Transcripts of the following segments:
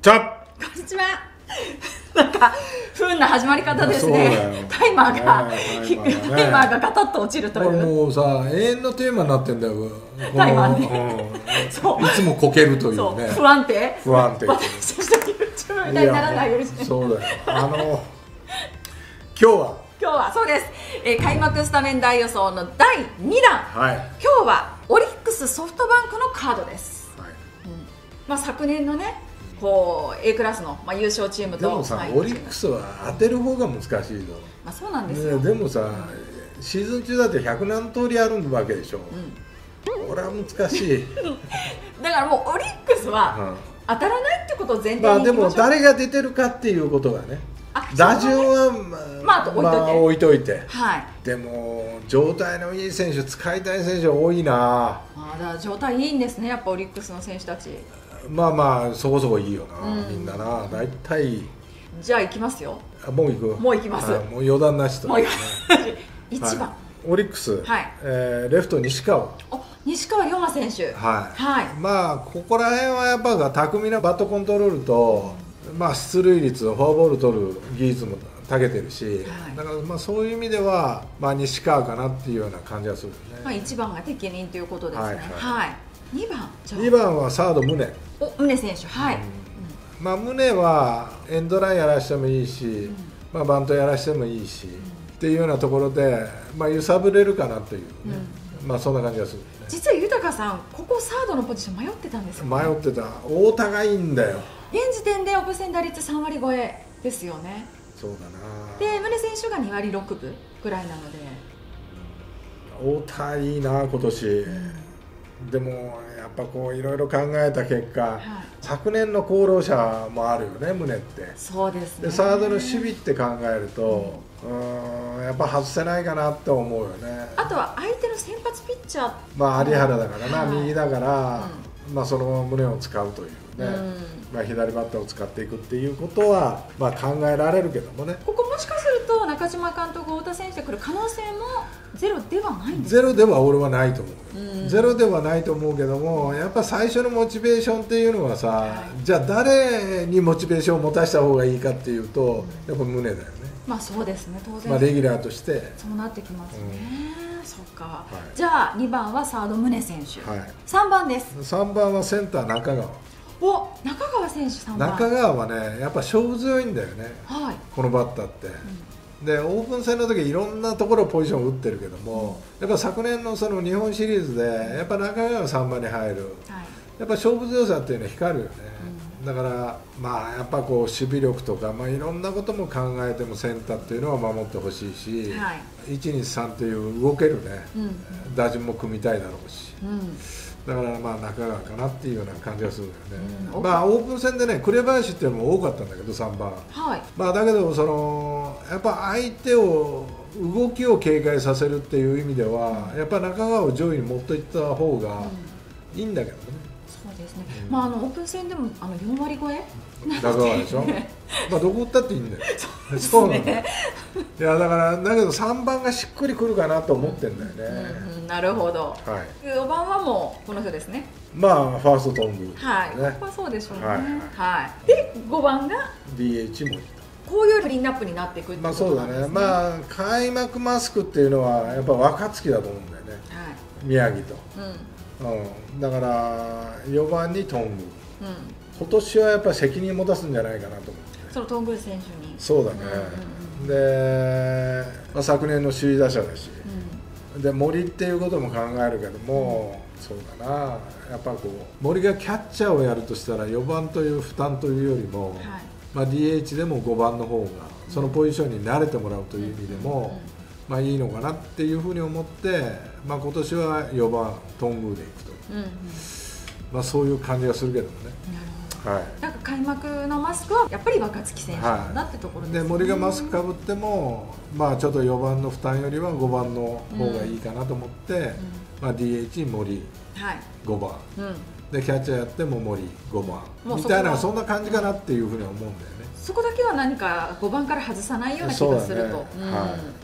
ちゃっこんにちは。なんか不運な始まり方ですね。タイマーがガタッと落ちるという。 これもうさ、永遠のテーマになってんだよ。 タイマーね。 そう。いつもこけるというね。 不安定。 私たちの YouTube みたいにならないようにして。 そうだよ。今日はそうです。開幕スタメン大予想の第2弾。 はい。 今日はオリックスソフトバンクのカードです。はい。昨年のね。こう A クラスの、優勝チームと。 でもさ、オリックスは当てる方が難しいぞ。 そうなんですよ。 でもさ、シーズン中だって100何通りあるわけでしょ。これは難しい。 だからもうオリックスは当たらないってことを前提にいきましょう。 でも誰が出てるかっていうことがね。打順は置いといて。でも状態のいい選手、使いたい選手多いな。 だから状態いいんですね、やっぱオリックスの選手たち。 そこそこいいよな、みんなな。大体じゃあ行きますよ。 もう行く。 もう行きます。 もう余談なしと。 1番オリックス、レフト西川龍馬選手。 ここら辺はやっぱ巧みなバットコントロールと、出塁率、フォアボール取る技術も長けてるし、だからそういう意味では、西川かなっていうような感じがするよね。 1番が適任ということですね。 2番はサード宗選手。 宗はエンドランやらしてもいいし、バントやらしてもいいし、っていうようなところで、揺さぶれるかなというね、そんな感じがする、ね。 実は豊さん、ここサードのポジション迷ってたんですよ、ね。 迷ってた。太田がいいんだよ。 現時点でオープン戦打率3割超えですよね。 そうだな。 で宗選手が2割6分ぐらいなので、 太田いいな今年。でもやっぱいろいろ考えた結果、昨年の功労者もあるよね、宗って。 そうですね。 でサードの守備って考えると、やっぱ外せないかなって思うよね。 あとは相手の先発ピッチャー、 有原だからな、右だから、その宗を使うというね、左バッターを使っていくっていうことは考えられるけどもね。 ここもしかすると中島監督、太田選手で来る可能性もゼロではないんですか。 ゼロでは俺はないと思う。ゼロではないと思うけども、やっぱ最初のモチベーションっていうのはさ、じゃあ誰にモチベーションを持たせた方がいいかっていうと、やっぱ宗だよね。 そうですね、当然。 レギュラーとしてそうなってきますね。そっか。じゃあ2番はサード宗選手。3番です。 3番はセンター中川。 中川選手3番。 中川はね、やっぱ勝負強いんだよね。このバッターって。でオープン戦の時いろんなところポジションを打ってるけども、やっぱ昨年のその日本シリーズでやっぱ中川が3番に入る、やっぱ勝負強さっていうのは光るよね。だからやっぱ守備力とかいろんなことも考えてもセンターっていうのは守ってほしいし、123という動けるね、打順も組みたいだろうし。だから中川かなっていうような感じがするんだよね。オープン戦でね、紅林っていうのも多かったんだけど3番。だけどやっぱ相手を動きを警戒させるっていう意味では、やっぱ中川を上位に持っていった方がいいんだけどね。 そうですね。オープン戦でも4割超え中川でしょ。どこ打ったっていいんだよ。 そうね。 いやだけど3番がしっくりくるかなと思ってんだよね。 なるほど。4番はもうこの人ですね。 ファーストトング。 ここはそうでしょうね。で5番が DH もいた。 こういうクリーンアップになっていくってことなんですね。 そうだね。開幕マスクっていうのはやっぱ若月だと思うんだよね。宮城と。だから4番にトング。今年はやっぱり責任持たすんじゃないかなと思って。 そのトング選手に。 そうだね。で、昨年の首位打者だし、で森っていうことも考えるけども、そうだな。やっぱ森がキャッチャーをやるとしたら4番という負担というよりも、DH でも5番の方がそのポジションに慣れてもらうという意味でも、いいのかなっていうふうに思って、今年は4番トングでいくという、そういう感じがするけどもね。 なんか開幕のマスクはやっぱり若月選手なんだってところですね。 で森がマスクかぶっても、ちょっと4番の負担よりは5番の方がいいかなと思って、DH 森、5番、でキャッチャーやっても森5番みたいな、そんな感じかなっていうふうには思うんだよね。 そこだけは何か5番から外さないような気がすると、 はい、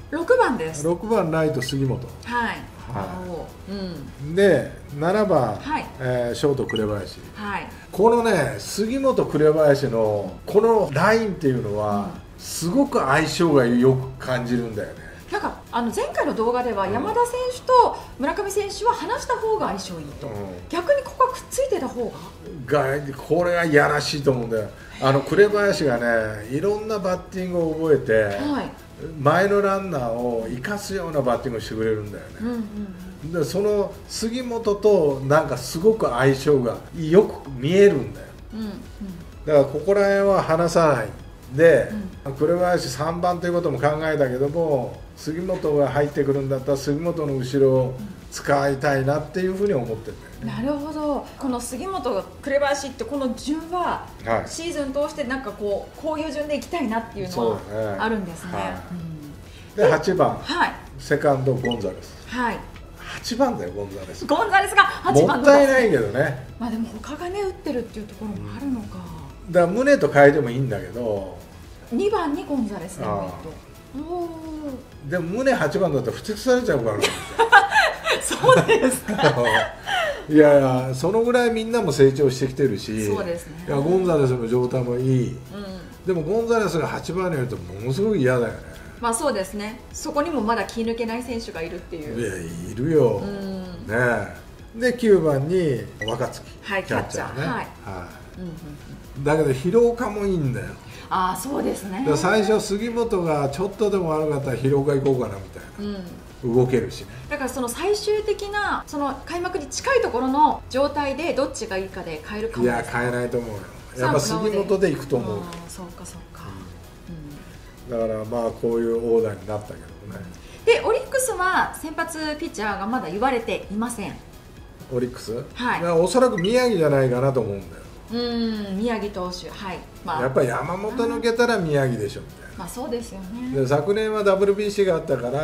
6番です。 6番ライト杉本、 はい、 で7番、 はい、 ショート紅林、 はい、 このね杉本紅林のこのラインっていうのは、すごく相性がよく感じるんだよね。 なんか前回の動画では山田選手と村上選手は離した方が相性いいと、逆にここはくっついてた方がこれはいやらしいと思うんだよ。紅林がねいろんなバッティングを覚えて、はい、前のランナーを生かすようなバッティングをしてくれるんだよね。でその杉本となんかすごく相性がよく見えるんだよ。だからここら辺は離さないで、紅林3番ということも考えたけども、杉本が入ってくるんだったら杉本の後ろを使いたいなっていうふうに思ってるんだよね。 なるほど。この杉本紅林ってこの順は、はい、シーズン通してなんかこういう順でいきたいなっていうのはあるんですね。 で8番、はい、セカンドゴンザレス、はい、8番だよゴンザレスが8番もったいないけどね。 まあでも他がね打ってるっていうところもあるのか、 だから宗と変えてもいいんだけど 2番にゴンザレスでもいいと。 でも宗8番だったら不適されちゃうからそうですかいやいやそのぐらいみんなも成長してきてるし、 そうですね、 いやゴンザレスの状態もいい、でもゴンザレスが8番にいるとものすごく嫌だよね。 まあそうですね、そこにもまだ気抜けない選手がいるっていう。 いやいるよ、ね。で9番に若月、 はい、キャッチャーね、はい、 だけど廣岡もいいんだよ。 ああそうですね。 最初杉本がちょっとでも悪かったら廣岡行こうかなみたいな、動けるしね。 だからその最終的なその開幕に近いところの状態でどっちがいいかで変えるかもですか。 いや変えないと思うよ。やっぱ杉本で行くと思う。 そうかそうか、 だからまあこういうオーダーになったけどね。 でオリックスは先発ピッチャーがまだ言われていません。 オリックス、 はい、 おそらく宮城じゃないかなと思うんだよ。 宮城投手、はい、 まあ、やっぱり山本抜けたら宮城でしょみたいな。 まあそうですよね。 で昨年は WBC があったから、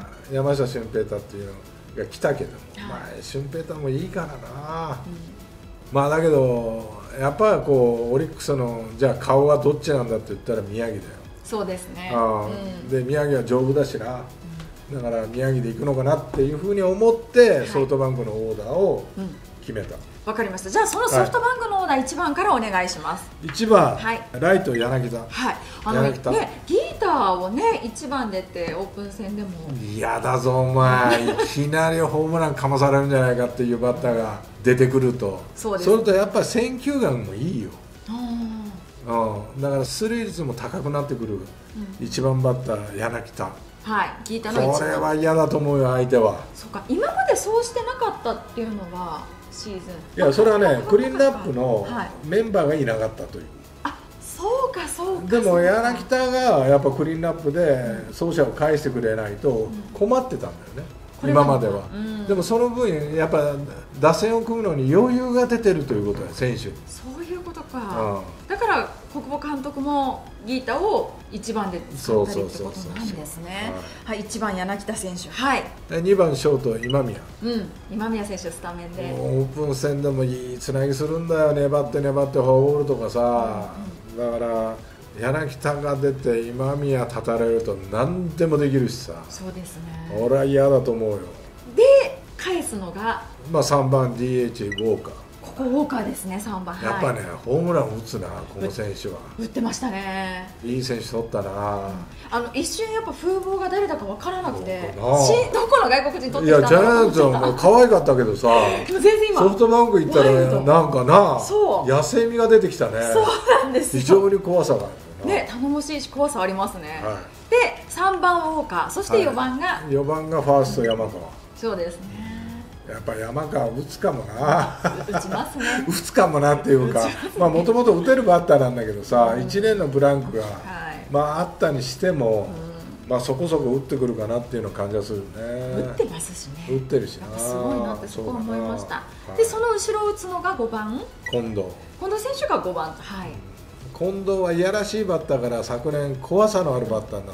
山下舜平太っていうのが来たけども、まあ舜平太もいいからな、まあだけどやっぱこうオリックスのじゃあ顔はどっちなんだって言ったら宮城だよ。 そうですね。 で宮城は丈夫だしな、だから宮城で行くのかなっていうふうに思ってソフトバンクのオーダーを決めた。 わかりました。じゃあそのソフトバンクのオーダー1番からお願いします。 1番、はい、ライト柳田。 はい。柳田ね、ギーターをね1番でってオープン戦でも。 嫌だぞお前。いきなりホームランかまされるんじゃないかっていうバッターが出てくると、そうです。それとやっぱり選球眼もいいよ。だから出塁率も高くなってくる。1番バッター柳田。はい。ギーターの1番。これは嫌だと思うよ相手は。 そうか。今までそうしてなかったっていうのは。シーズン。 いやそれはねクリーンナップのメンバーがいなかったという、 あそうかそうか。 でも柳田がやっぱクリーンナップで走者を返してくれないと困ってたんだよね、今までは。でもその分やっぱ打線を組むのに余裕が出てるということや選手に。 そういうことか、だから小久保監督もギータを1番で使ったりってことなんですね。はい、1番柳田選手、はい、 2番ショート今宮。 今宮選手スタメンでオープン戦でもいいつなぎするんだよ。粘って粘ってフォアボールとかさ、だから柳田が出て今宮立たれると何でもできるしさ。 そうですね。 俺は嫌だと思うよ。 で返すのがまあ3番 DH ウォーカー。 ここウォーカーですね。3番やっぱね、ホームラン打つなこの選手は。 打ってましたね。 いい選手取ったな。 一瞬やっぱ風貌が誰だか分からなくて、どこの外国人取ってきたの。 いやジャイアンツは可愛かったけどさ、 全然今ソフトバンク行ったらなんかな、野生味が出てきたね。 そうなんですよ。 非常に怖さがあるね、頼もしいし怖さありますね。で3番ウォーカー、そして4番が 4番がファースト山川。 そうですね。 やっぱ山川打つかもな。 打ちますね。 打つかもなっていうか、まあもともと打てるバッターなんだけどさ、1年のブランクがまああったにしても、まあそこそこ打ってくるかなっていうの感じがするね。 打ってますしね。 打ってるしな。 すごいなってそこ思いました。でその後ろを打つのが5番近藤選手が5番。はい。近藤はいやらしいバッターから昨年怖さのあるバッターになった。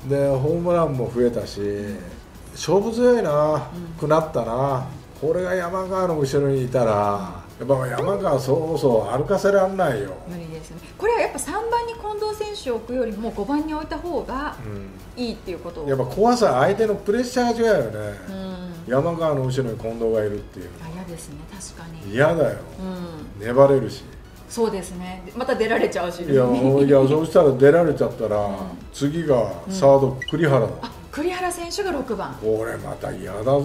でホームランも増えたし。勝負強いな、くなったな。これが山川の後ろにいたらやっぱ山川そう歩かせられないよ。 無理ですね。これはやっぱ3番に近藤選手を置くよりも5番に置いた方がいいっていうことを、 やっぱ怖さ、相手のプレッシャーが違うよね、山川の後ろに近藤がいるっていう。 嫌ですね、確かに。 嫌だよ、粘れるし。 そうですね、また出られちゃうし、 いやそうしたら出られちゃったら、次がサード栗原だ。 栗原選手が6番。 これまた嫌だぞ、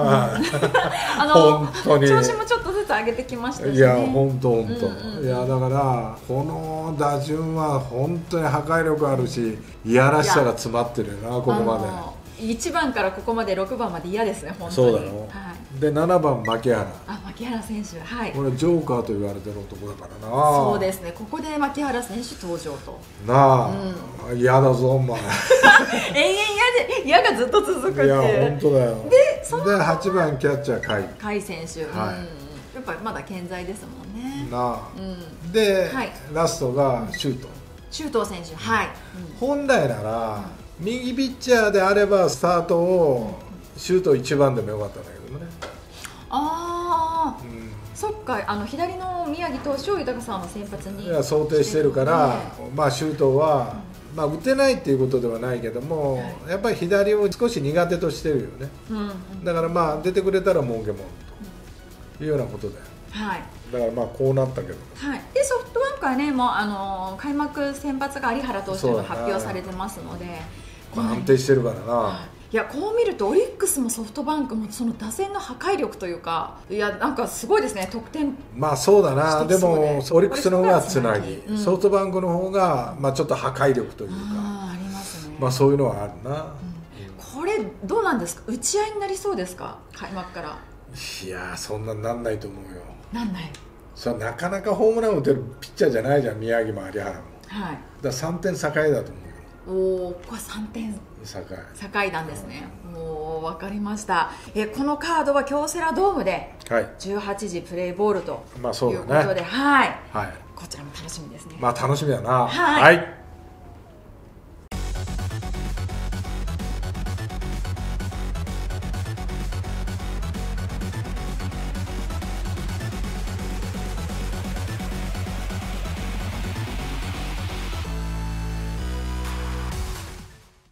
本当に調子もちょっとずつ上げてきましたしね。 いや本当いやだからこの打順は本当に破壊力あるし、いやらしさが詰まってるよな、ここまで。 1番からここまで6番まで嫌ですね、本当に。 そうだろ、で7番牧原。 牧原選手、はい、 これジョーカーと言われてる男だからな。 そうですね、ここで牧原選手登場となあ、嫌だぞお前延々嫌がずっと続くっていう。 いや本当だよ。 で 8番キャッチャー甲斐選手、やっぱりまだ健在ですもんね。 なあ、でラストが周東選手、はい、 本来なら右ピッチャーであればスタートを周東1番でもよかったんだけどね。 そっか、左の宮城投手を豊さんは先発に想定してるから、周東は、打てないっていうことではないけども、やっぱり左を少し苦手としてるよね、だから出てくれたら儲けもんというようなことだよ、だからこうなったけど、 でソフトバンクはね、もう開幕先発が有原投手が発表されてますので、 安定してるからな。 いや、こう見るとオリックスもソフトバンクもその打線の破壊力というか、いやなんかすごいですね、得点。 そうだな。でもオリックスの方がつなぎ、ソフトバンクの方がちょっと破壊力というか、 ありますね。 そういうのはあるな。 これどうなんですか、打ち合いになりそうですか、開幕から。 いやそんななんないと思うよ。 なんない。 なかなかホームラン打てるピッチャーじゃないじゃん、宮城も有原も。だ3点境だと思うよ。 ここは3点境なんですね。もう分かりました。このカードは京セラドームで18時プレイボールということで、こちらも楽しみですね。 楽しみだな。はい。